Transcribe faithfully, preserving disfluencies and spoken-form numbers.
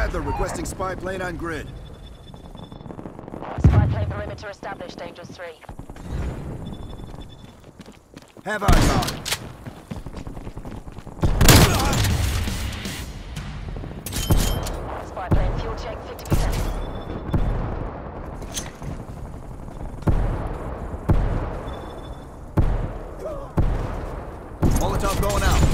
Adler requesting spy plane on grid. Spy plane perimeter established, Dangerous three. Have eyes on. Spy plane fuel check fifty percent. Molotov going out.